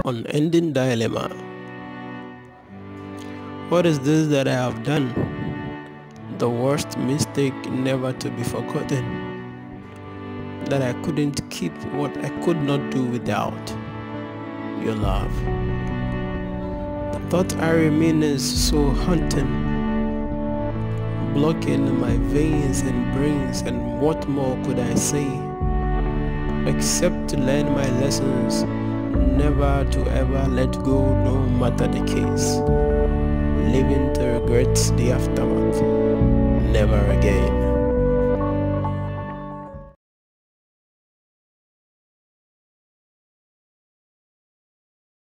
unending dilemma. What is this that I have done? The worst mistake never to be forgotten. That I couldn't keep what I could not do without your love. The thought I remain is so haunting, blocking my veins and brains, and what more could I say except to learn my lessons, never to ever let go no matter the case, living to regret the aftermath, never again.